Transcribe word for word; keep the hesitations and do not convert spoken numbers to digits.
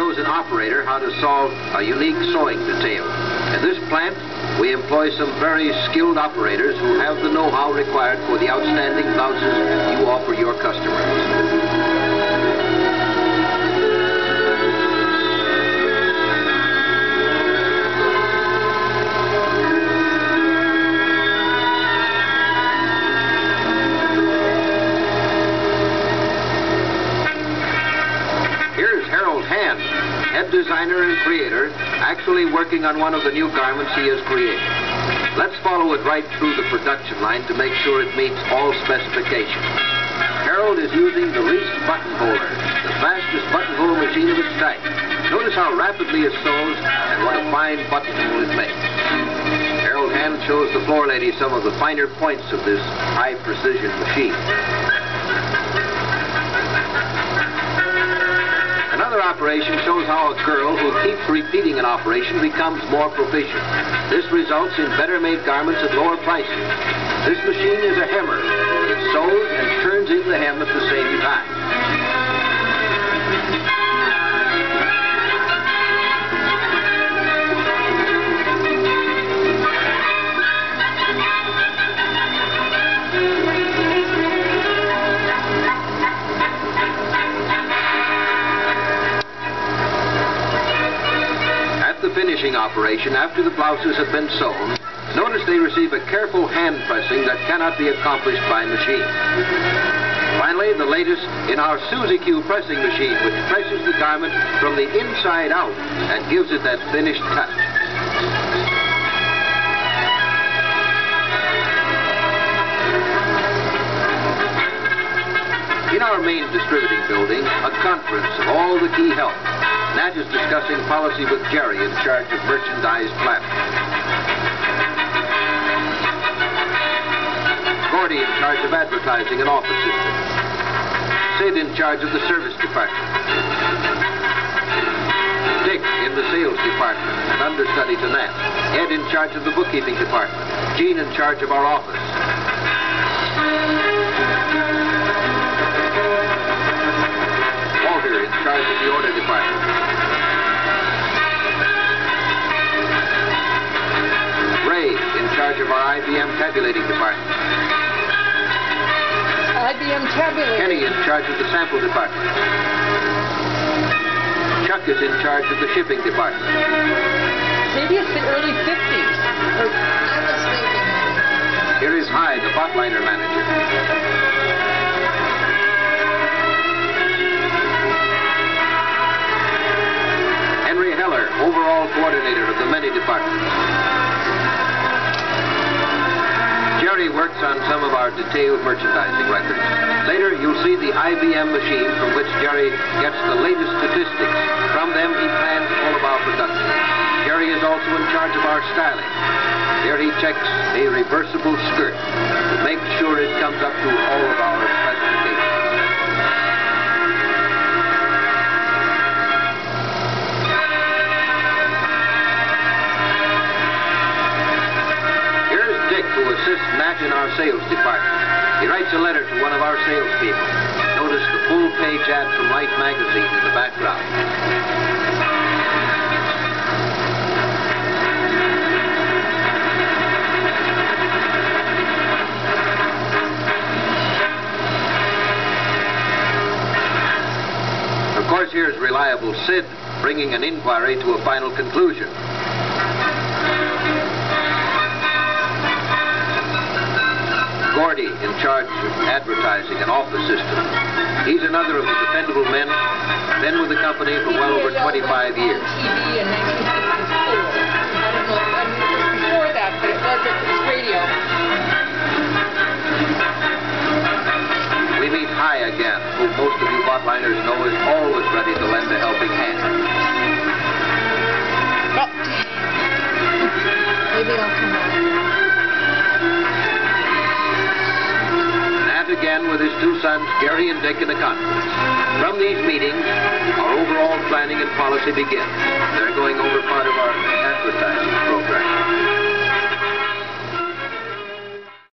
shows an operator how to solve a unique sewing detail. In this plant, we employ some very skilled operators who have the know-how required for the outstanding blouses you offer your customers. Head designer and creator, actually working on one of the new garments he has created. Let's follow it right through the production line to make sure it meets all specifications. Harold is using the Reese buttonholer, the fastest buttonhole machine of its type. Notice how rapidly it sews and what a fine buttonhole it makes. Harold Hand shows the floor lady some of the finer points of this high-precision machine. Another operation shows how a girl who keeps repeating an operation becomes more proficient. This results in better made garments at lower prices. This machine is a hemmer. It sews and turns in the hem at the same time. Finishing operation, after the blouses have been sewn, notice they receive a careful hand pressing that cannot be accomplished by machine. Finally, the latest in our Suzy Q pressing machine, which presses the garment from the inside out and gives it that finished touch. In our main distributing building, a conference of all the key help. Nat is discussing policy with Jerry in charge of merchandise planning. Gordy in charge of advertising and office systems. Sid in charge of the service department. Dick in the sales department, an understudy to Nat. Ed in charge of the bookkeeping department. Gene in charge of our office. Walter in charge of the order department. Ray in charge of our I B M tabulating department. I B M tabulating. Kenny in charge of the sample department. Chuck is in charge of the shipping department. Maybe it's the early fifties. I was thinking. Here is Hyde, the botliner manager. Henry Heller, overall coordinator of the many departments. Jerry works on some of our detailed merchandising records. Later, you'll see the I B M machine from which Jerry gets the latest statistics. From them, he plans all of our production. Jerry is also in charge of our styling. Here he checks a reversible skirt to make sure it comes up to all of our specifications. Who assists Nat in our sales department. He writes a letter to one of our salespeople. Notice the full-page ad from Life magazine in the background. Of course, here's reliable Sid bringing an inquiry to a final conclusion. Gordy in charge of advertising and office systems. He's another of the dependable men, been with the company for well over twenty-five years. T V in nineteen sixty-four. I don't know, I mean, it was before that, but it was at this radio. We meet High again, who most of you botliners know is always ready to lend a helping hand. Oh. Maybe I'll come back. Again with his two sons, Gary and Dick, in a conference. From these meetings, our overall planning and policy begins. They're going over part of our advertising program.